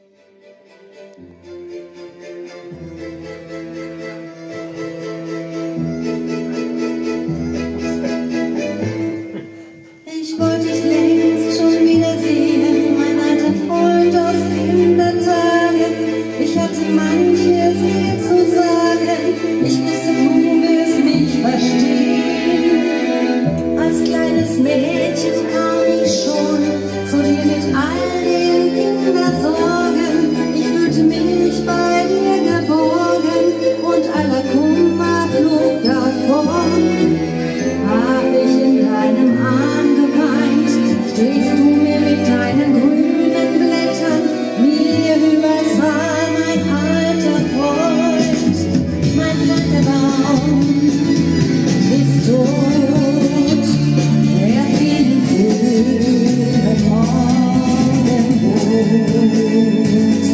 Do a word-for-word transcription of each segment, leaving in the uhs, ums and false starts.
Ich wollte dich längst schon wieder sehen, mein alter Freund aus Kindertagen. Ich hatte manches dir zu sagen, ich wusste, du wirst mich verstehen. Als kleines Mädchen kam ich schon zu dir mit all den Kindersorgen. Ich fühlte mich bei dir geborgen und aller Kummer flog davon. Hab ich in deinem Arm geweint, stehst du mir mit deinen grünen Blättern mir übers Haar, mein alter Freund. Mein kleiner Baum ist tot, er fiel im frühen Morgenrot.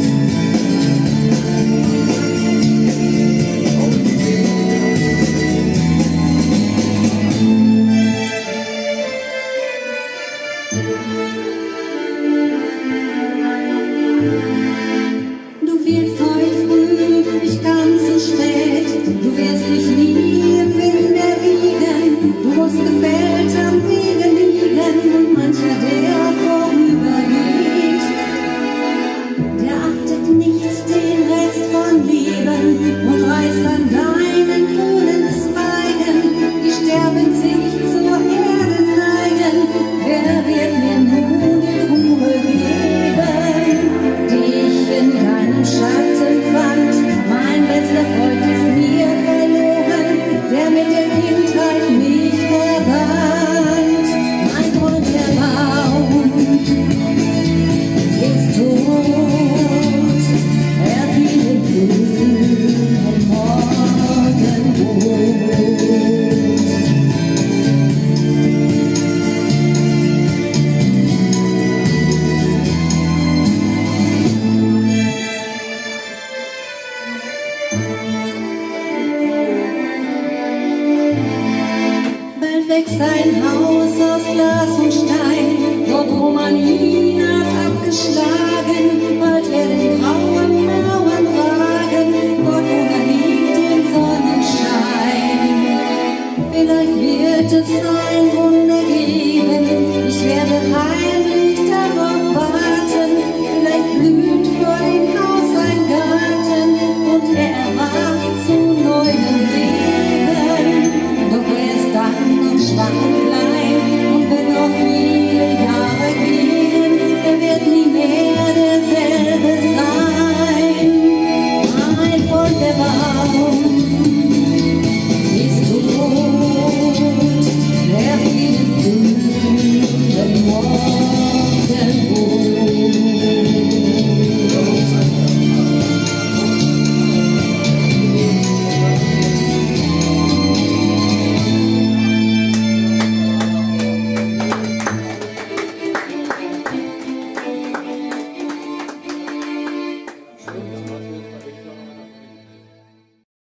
Du fielst heut früh, ich kam zu spät. Du wirst dich nie im Wind erwiegen. Du musst gefällt am Wege liegen und mancher, der vorübergeht, der achtet nicht den Rest von Leben und reißt an deinen grünen Zweigen. Die sterben sich zur Erde neigen. Wer wird mir nun die Ruhe geben, die ich in deinem Schatten fand? Mein bester Freund ist mir verloren, der mit der Kindheit mich verband. Mein Freund, der Baum ist tot, er fiel im frühen Morgenrot. Bald wächst ein Haus aus Glas und Stein, dort wo man ihn hat abgeschlagen. Bald werden graue Mauern ragen, dort wo er liegt im Sonnenschein. Vielleicht wird es ein Wunder geben, ich werde heimlich darauf warten. Vielleicht blüht vor dem Haus ein Garten und er erwacht zu neuem Leben. Doch er ist dann noch schwach und klein, und wenn noch viele Jahre gehen, er wird nie mehr derselbe sein. Mein Freund, der war